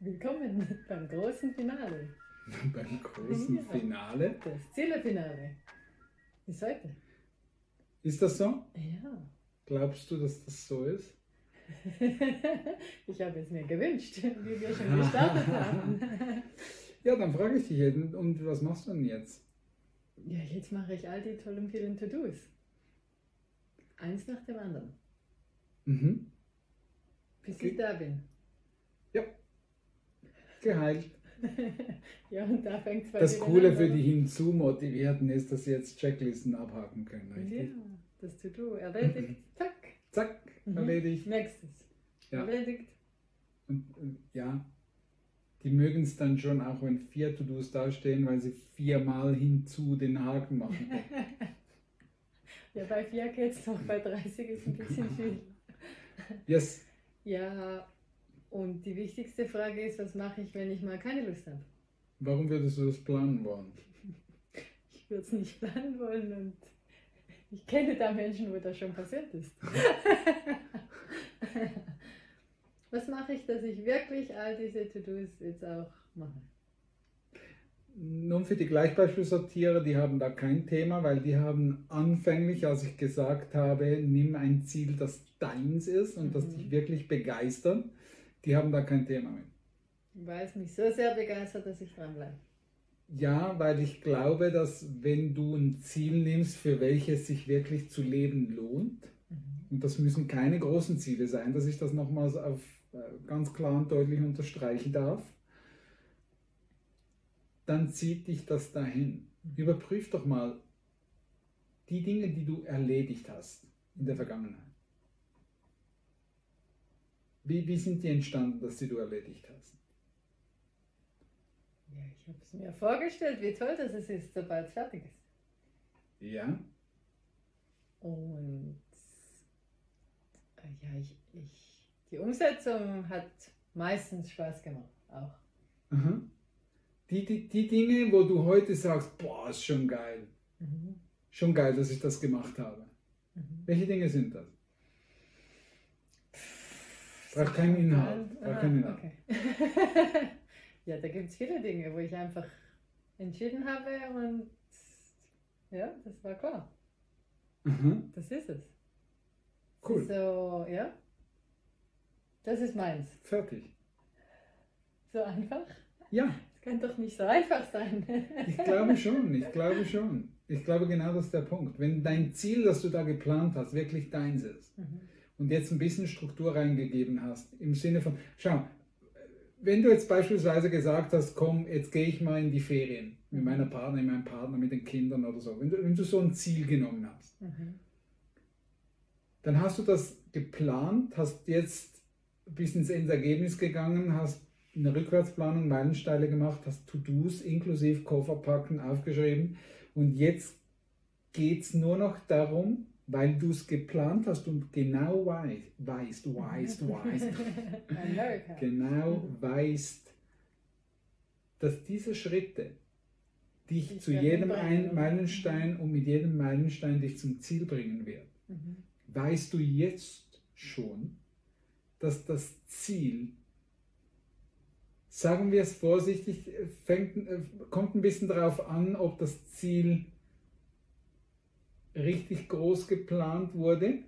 Willkommen beim großen Finale. Beim großen Finale? Das Zielefinale ist heute. Ist das so? Ja. Glaubst du, dass das so ist? Ich habe es mir gewünscht, wie wir schon gestartet haben. Ja, dann frage ich dich jetzt, und was machst du denn jetzt? Ja, jetzt mache ich all die tollen vielen To-Dos. Eins nach dem anderen. Mhm. Bis Okay. ich da bin. Ja. Geheilt. Ja, und da fängt es bei Das dir Coole an, für oder? die Hinzu-Motivierten ist, dass sie jetzt Checklisten abhaken können, Ja, richtig? das To-Do erledigt. Zack. Zack, Mhm. erledigt. Nächstes. Ja. Erledigt. Und ja, die mögen es dann schon auch, wenn 4 To-Dos dastehen, weil sie 4-mal hinzu den Haken machen. Ja, bei 4 geht's noch, bei 30 ist ein bisschen viel. Yes. Ja, und die wichtigste Frage ist, was mache ich, wenn ich mal keine Lust habe? Warum würdest du das planen wollen? Ich würde es nicht planen wollen und ich kenne da Menschen, wo das schon passiert ist. Was mache ich, dass ich wirklich all diese To-Dos jetzt auch mache? Nun, für die Gleichbeispielsortierer, die haben da kein Thema, weil die haben anfänglich, als ich gesagt habe, nimm ein Ziel, das deins ist und das dich wirklich begeistert, die haben da kein Thema mit. Weil es mich so sehr begeistert, dass ich dranbleibe. Ja, weil ich glaube, dass wenn du ein Ziel nimmst, für welches sich wirklich zu leben lohnt, und das müssen keine großen Ziele sein, dass ich das nochmals auf ganz klar und deutlich unterstreichen darf, dann zieht dich das dahin. Überprüf doch mal die Dinge, die du erledigt hast in der Vergangenheit. Wie sind die entstanden, dass die du erledigt hast? Ja, ich habe es mir vorgestellt, wie toll das ist, sobald es fertig ist. Ja, Und ja, die Umsetzung hat meistens Spaß gemacht, auch. aha. Die Dinge, wo du heute sagst, boah, ist schon geil. Schon geil, dass ich das gemacht habe. Welche Dinge sind das? Braucht keinen Inhalt. Braucht keinen Inhalt. Okay. Ja, da gibt es viele Dinge, wo ich einfach entschieden habe und ja, das war klar. Aha. Das ist es. Cool. Ist so, ja, das ist meins. Fertig. So einfach? Ja, Das kann doch nicht so einfach sein. ich glaube schon. Ich glaube schon. Ich glaube, genau das ist der Punkt. Wenn dein Ziel, das du da geplant hast, wirklich deins ist und jetzt ein bisschen Struktur reingegeben hast, im Sinne von, schau, wenn du jetzt beispielsweise gesagt hast, komm, jetzt gehe ich mal in die Ferien mit meiner Partnerin, mit meinem Partner, mit den Kindern oder so, wenn du so ein Ziel genommen hast, dann hast du das geplant, hast jetzt bis ins Endergebnis gegangen, hast eine Rückwärtsplanung, Meilensteine gemacht, hast To-Dos inklusive Kofferpacken aufgeschrieben und jetzt geht es nur noch darum, weil du es geplant hast und genau weißt, America. genau weißt, dass diese Schritte dich Dich zu dahin jedem bringen, oder? Meilenstein und mit jedem Meilenstein dich zum Ziel bringen wird. Weißt du jetzt schon, dass das Ziel, sagen wir es vorsichtig, kommt ein bisschen darauf an, ob das Ziel richtig groß geplant wurde,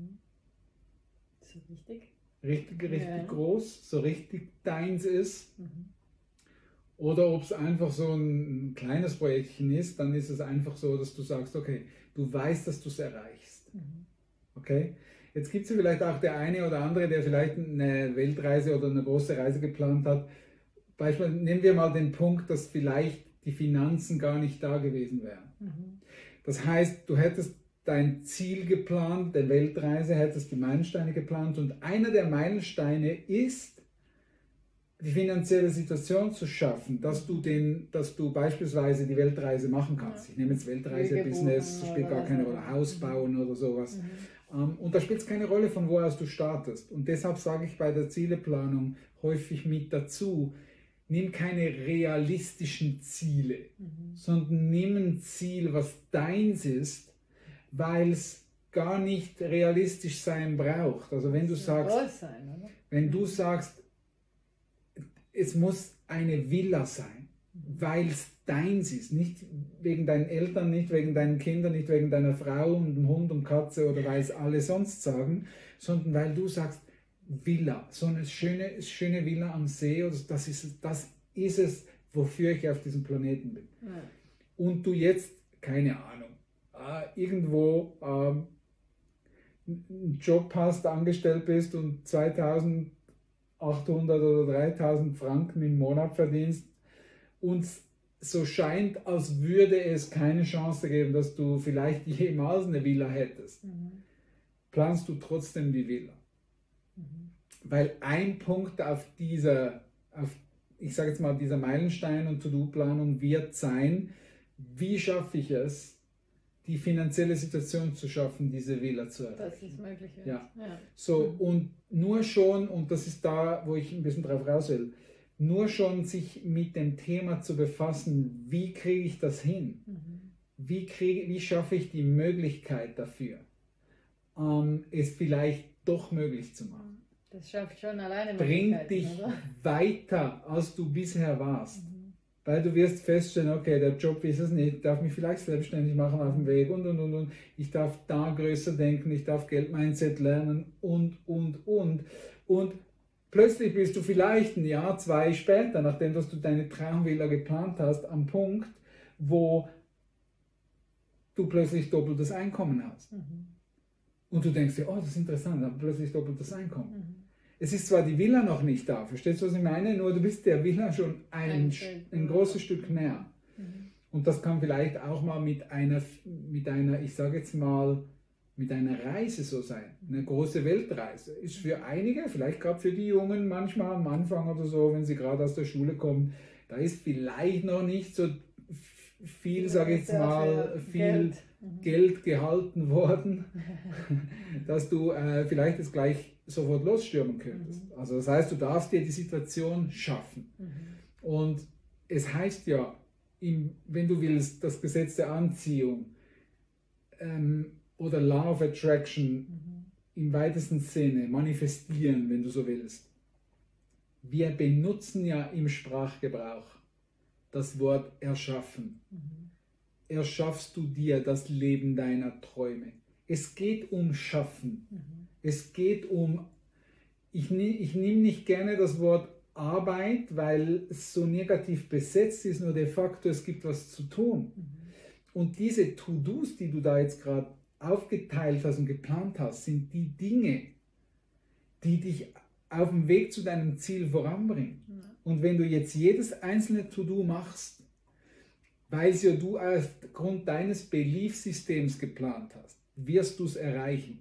So richtig? richtig Ja. groß, so richtig deins ist, oder ob es einfach so ein kleines Projektchen ist, dann ist es einfach so, dass du sagst, okay, du weißt, dass du es erreichst. Okay? Jetzt gibt es vielleicht auch der eine oder andere, der vielleicht eine Weltreise oder eine große Reise geplant hat. Beispielsweise nehmen wir mal den Punkt, dass vielleicht die Finanzen gar nicht da gewesen wären. Das heißt, du hättest dein Ziel geplant, der Weltreise, hättest die Meilensteine geplant und einer der Meilensteine ist, die finanzielle Situation zu schaffen, dass du beispielsweise die Weltreise machen kannst. Ich nehme jetzt Weltreise, Flüge Business, buchen spielt oder gar was keine auch Rolle, immer. Haus bauen oder sowas. Und da spielt es keine Rolle, von wo aus du startest. Und deshalb sage ich bei der Zieleplanung häufig mit dazu, nimm keine realistischen Ziele, sondern nimm ein Ziel, was deins ist, weil es gar nicht realistisch sein braucht. Also wenn du Das soll sagst, groß sein, oder? wenn du sagst, es muss eine Villa sein, weil es deins ist, nicht wegen deinen Eltern, nicht wegen deinen Kindern, nicht wegen deiner Frau und dem Hund und Katze oder weil es alle sonst sagen, sondern weil du sagst, Villa, so eine schöne Villa am See, oder das ist es, wofür ich auf diesem Planeten bin. Ja. Und du jetzt, keine Ahnung, irgendwo einen Job hast, angestellt bist und 2.800 oder 3.000 Franken im Monat verdienst und so scheint, als würde es keine Chance geben, dass du vielleicht jemals eine Villa hättest, planst du trotzdem die Villa. Weil ein Punkt ich sage jetzt mal, dieser Meilenstein- und To-Do-Planung wird sein, wie schaffe ich es, die finanzielle Situation zu schaffen, diese Villa zu erreichen. Das ist möglich. Ja. So, und nur schon, und das ist da, wo ich ein bisschen drauf raus will, nur schon sich mit dem Thema zu befassen, wie kriege ich das hin? Wie schaffe ich die Möglichkeit dafür, es vielleicht doch möglich zu machen? Das schafft schon alleine bringt dich weiter, als du bisher warst. Weil du wirst feststellen, okay, der Job ist es nicht, ich darf mich vielleicht selbstständig machen auf dem Weg und. Ich darf da größer denken, ich darf Geldmindset lernen und. Und plötzlich bist du vielleicht ein Jahr, 2 später, nachdem dass du deine Traumvilla geplant hast, am Punkt, wo du plötzlich doppeltes Einkommen hast. Und du denkst dir, oh, das ist interessant, aber plötzlich doppeltes Einkommen. Es ist zwar die Villa noch nicht da, verstehst du, was ich meine? Nur du bist der Villa schon ein großes Stück näher. Und das kann vielleicht auch mal mit einer, ich sage jetzt mal, mit einer Reise so sein. Eine große Weltreise. Ist für einige, vielleicht gerade für die Jungen, manchmal am Anfang oder so, wenn sie gerade aus der Schule kommen, da ist vielleicht noch nicht so viel, sage ich jetzt mal, viel Geld gehalten worden, dass du vielleicht jetzt gleich sofort losstürmen könntest. Also das heißt, du darfst dir die Situation schaffen. Und es heißt ja, wenn du willst, das Gesetz der Anziehung oder Law of Attraction im weitesten Sinne manifestieren, wenn du so willst. Wir benutzen ja im Sprachgebrauch das Wort erschaffen. Erschaffst du dir das Leben deiner Träume. Es geht um Schaffen. Es geht um, ich nehme nicht gerne das Wort Arbeit, weil es so negativ besetzt ist, nur de facto, es gibt was zu tun. Und diese To-Dos, die du da jetzt gerade aufgeteilt hast und geplant hast, sind die Dinge, die dich auf dem Weg zu deinem Ziel voranbringen. Und wenn du jetzt jedes einzelne To-Do machst, weil es ja du aufgrund deines Beliefsystems geplant hast, wirst du es erreichen.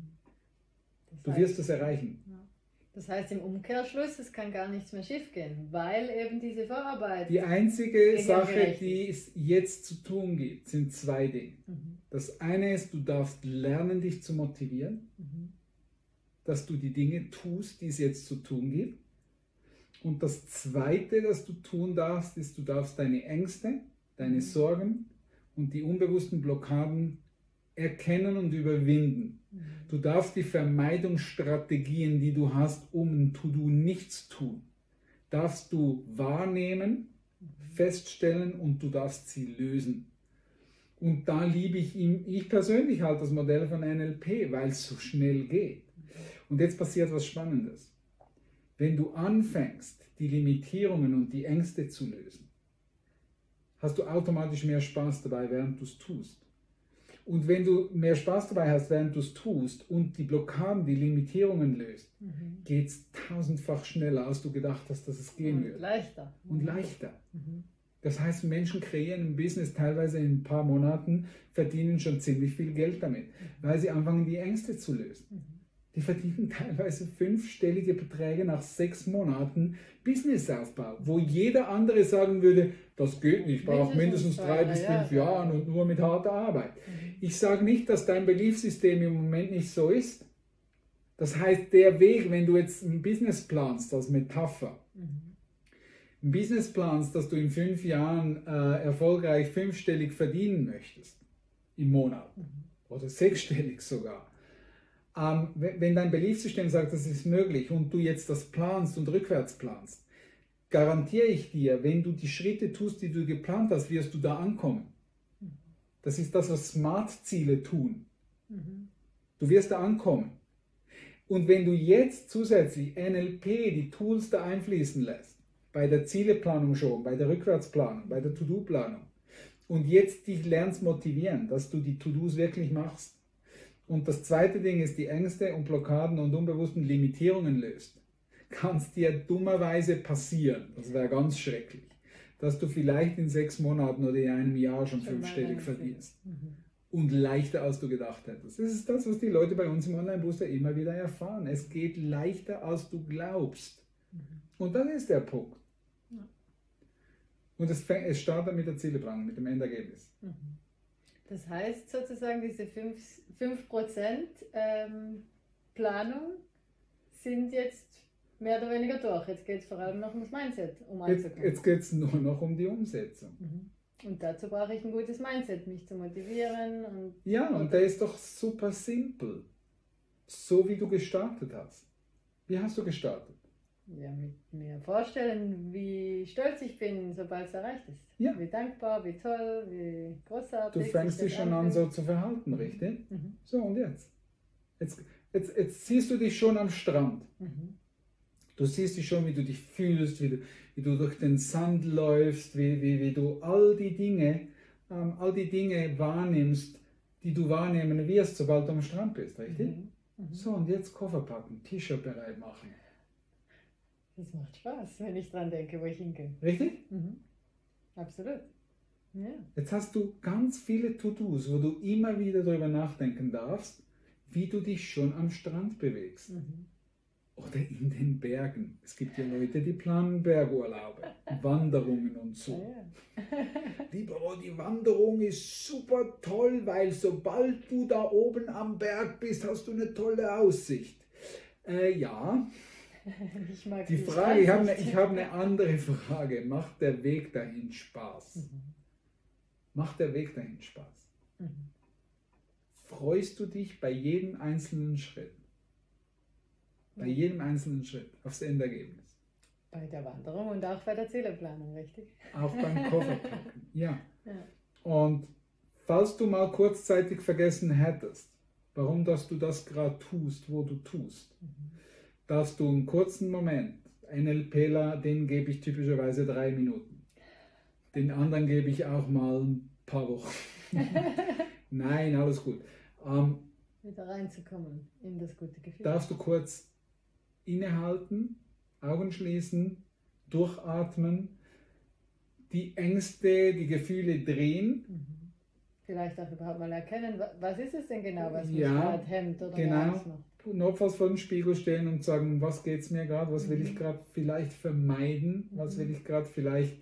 Du wirst es erreichen. Das heißt im Umkehrschluss, es kann gar nichts mehr schief gehen, weil eben diese Vorarbeit... Die einzige Sache, die es jetzt zu tun gibt, sind 2 Dinge. Das eine ist, du darfst lernen, dich zu motivieren, dass du die Dinge tust, die es jetzt zu tun gibt. Und das Zweite, das du tun darfst, ist, du darfst deine Ängste, deine Sorgen und die unbewussten Blockaden erkennen und überwinden. Du darfst die Vermeidungsstrategien, die du hast, um ein To-Do nichts tun, darfst du wahrnehmen, feststellen und du darfst sie lösen. Und da liebe ich persönlich halt das Modell von NLP, weil es so schnell geht. Und jetzt passiert was Spannendes. Wenn du anfängst, die Limitierungen und die Ängste zu lösen, hast du automatisch mehr Spaß dabei, während du es tust. Und wenn du mehr Spaß dabei hast, während du es tust und die Blockaden, die Limitierungen löst, geht es 1000-fach schneller, als du gedacht hast, dass es gehen würde. Leichter. Und leichter. Das heißt, Menschen kreieren ein Business teilweise in ein paar Monaten, verdienen schon ziemlich viel Geld damit, weil sie anfangen, die Ängste zu lösen. Die verdienen teilweise 5-stellige Beträge nach 6 Monaten Businessaufbau, wo jeder andere sagen würde, das geht nicht, ich brauche mindestens 3 bis 5 Jahre und nur mit harter Arbeit. Ich sage nicht, dass dein Beliefssystem im Moment nicht so ist. Das heißt, der Weg, wenn du jetzt ein Business planst, als Metapher, ein Business planst, dass du in 5 Jahren erfolgreich 5-stellig verdienen möchtest im Monat oder 6-stellig sogar. Wenn dein Beliefssystem sagt, das ist möglich und du jetzt das planst und rückwärts planst, garantiere ich dir, wenn du die Schritte tust, die du geplant hast, wirst du da ankommen. Das ist das, was Smart-Ziele tun. Du wirst da ankommen. Und wenn du jetzt zusätzlich NLP, die Tools da einfließen lässt, bei der Zieleplanung schon, bei der Rückwärtsplanung, bei der To-Do-Planung, und jetzt dich lernst motivieren, dass du die To-Dos wirklich machst. Und das zweite Ding ist, die Ängste und Blockaden und unbewussten Limitierungen löst. Kann es dir dummerweise passieren, das wäre ganz schrecklich, dass du vielleicht in 6 Monaten oder in einem Jahr schon fünfstellig verdienst. Und leichter als du gedacht hättest. Das ist das, was die Leute bei uns im Online-Booster immer wieder erfahren. Es geht leichter als du glaubst. Und das ist der Punkt. Und es startet mit der Zieleplanung, mit dem Endergebnis. Das heißt sozusagen, diese 5% Planung sind jetzt mehr oder weniger durch. Jetzt geht es vor allem noch um das Mindset, um anzukommen. Jetzt geht es nur noch um die Umsetzung. Und dazu brauche ich ein gutes Mindset, mich zu motivieren. Und der ist doch super simpel. So wie du gestartet hast. Wie hast du gestartet? Ja, mit mir vorstellen, wie stolz ich bin, sobald es erreicht ist. Ja. Wie dankbar, wie toll, wie großartig. Du fängst dich schon an, so zu verhalten, richtig? So, und jetzt? Jetzt siehst du dich schon am Strand. Du siehst dich schon, wie du dich fühlst, wie du durch den Sand läufst, wie du all die Dinge wahrnimmst, die du wahrnehmen wirst, sobald du am Strand bist, richtig? So, und jetzt Koffer packen, T-Shirt bereit machen. Das macht Spaß, wenn ich dran denke, wo ich hingehe. Richtig? Absolut. Ja. Jetzt hast du ganz viele To-Dos, wo du immer wieder darüber nachdenken darfst, wie du dich schon am Strand bewegst. Oder in den Bergen. Es gibt ja Leute, die planen Bergurlaube, Wanderungen und so. Lieber, die Wanderung ist super toll, weil sobald du da oben am Berg bist, hast du eine tolle Aussicht. Ja. Ich mag die Frage, ich habe eine andere Frage. Macht der Weg dahin Spaß? Macht der Weg dahin Spaß? Freust du dich bei jedem einzelnen Schritt? Bei jedem einzelnen Schritt aufs Endergebnis? Bei der Wanderung und auch bei der Zieleplanung, richtig? Auch beim Kofferpacken, ja. Und falls du mal kurzzeitig vergessen hättest, warum dass du das gerade tust, wo du tust, darfst du einen kurzen Moment, NLPler, den gebe ich typischerweise 3 Minuten. Den anderen gebe ich auch mal ein paar Wochen. Nein, alles gut. Wieder reinzukommen in das gute Gefühl. Darfst du kurz innehalten, Augen schließen, durchatmen, die Ängste, die Gefühle drehen. Vielleicht auch überhaupt mal erkennen, was ist es denn genau, was mich gerade hemmt oder genau. macht. Notfalls vor den Spiegel stellen und sagen, was geht es mir gerade, was will ich gerade vielleicht vermeiden, was will ich gerade vielleicht,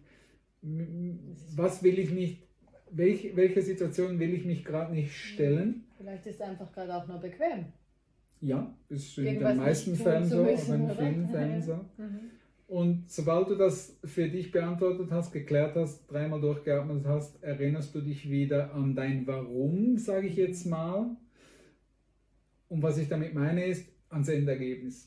was will ich nicht, welche Situation will ich mich gerade nicht stellen. Vielleicht ist es einfach gerade auch nur bequem. Ja, ist in den meisten Fällen so, aber in vielen Fällen so. Und sobald du das für dich beantwortet hast, geklärt hast, 3-mal durchgeatmet hast, erinnerst du dich wieder an dein Warum, sage ich jetzt mal. Und was ich damit meine ist, ans Endergebnis.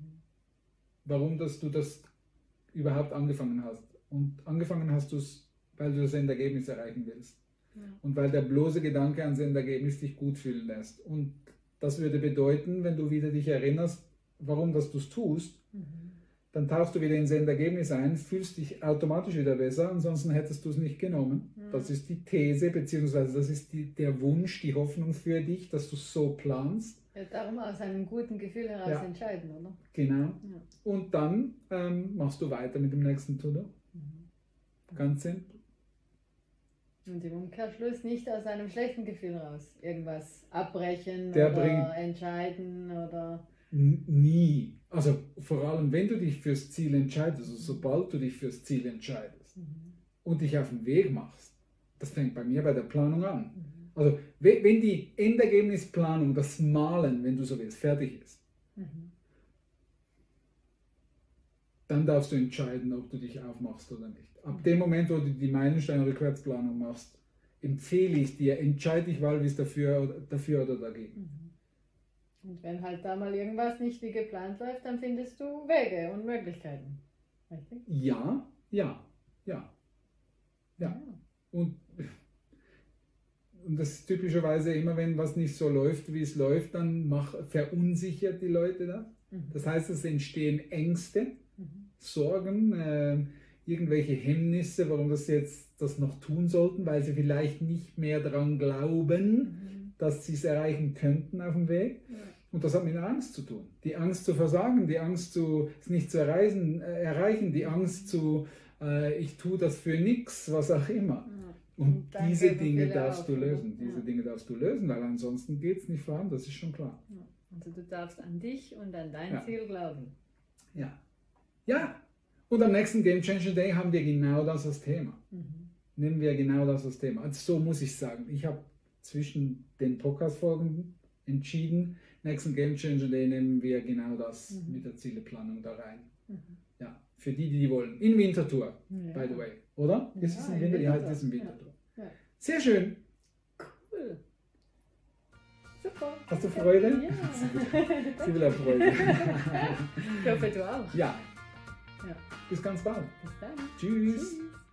Warum, dass du das überhaupt angefangen hast. Und angefangen hast du es, weil du das Endergebnis erreichen willst. Und weil der bloße Gedanke ans Endergebnis dich gut fühlen lässt. Und das würde bedeuten, wenn du wieder dich erinnerst, warum dass du es tust, dann tauchst du wieder ins Endergebnis ein, fühlst dich automatisch wieder besser, ansonsten hättest du es nicht genommen. Das ist die These, beziehungsweise das ist der Wunsch, die Hoffnung für dich, dass du es so planst. Ja, darum aus einem guten Gefühl heraus entscheiden, oder? Genau. Ja. Und dann machst du weiter mit dem nächsten To-Do. Ganz simpel. Und im Umkehrschluss nicht aus einem schlechten Gefühl raus. Irgendwas abbrechen entscheiden oder... Nie. Also vor allem, wenn du dich fürs Ziel entscheidest, also sobald du dich fürs Ziel entscheidest und dich auf den Weg machst, das fängt bei mir bei der Planung an. Also wenn die Endergebnisplanung, das Malen, wenn du so willst, fertig ist, dann darfst du entscheiden, ob du dich aufmachst oder nicht. Ab dem Moment, wo du die Meilenstein-Rückwärtsplanung machst, empfehle ich dir, entscheide dich wahlweise dafür oder dagegen. Und wenn halt da mal irgendwas nicht wie geplant läuft, dann findest du Wege und Möglichkeiten. Richtig? Ja. Und das ist typischerweise immer, wenn was nicht so läuft, wie es läuft, dann verunsichert die Leute das. Das heißt, es entstehen Ängste, Sorgen, irgendwelche Hemmnisse, warum das jetzt das noch tun sollten, weil sie vielleicht nicht mehr daran glauben, dass sie es erreichen könnten auf dem Weg. Ja. Und das hat mit Angst zu tun. Die Angst zu versagen, die Angst, es nicht zu erreichen, die Angst ich tue das für nichts, was auch immer. Ja. Und diese Dinge darfst du lösen. Diese Dinge darfst du lösen, weil ansonsten geht es nicht voran, das ist schon klar. Ja. Also du darfst an dich und an dein Ziel glauben. Ja. Und am nächsten Game Changer Day haben wir genau das als Thema. Nehmen wir genau das als Thema. Also so muss ich sagen. Ich habe zwischen den Podcast-Folgen entschieden, nächsten Game Changer Day nehmen wir genau das mit der Zieleplanung da rein. Ja, für die wollen. In Winterthur, by the way. Oder? Ist es in Winterthur? Ja, es ist in Winterthur. Ja. Sehr schön. Cool. Super. Hast du Freude? Ja. Sie will auch Freude. Ich hoffe, du auch. Ja. Bis ganz bald. Bis dann. Tschüss.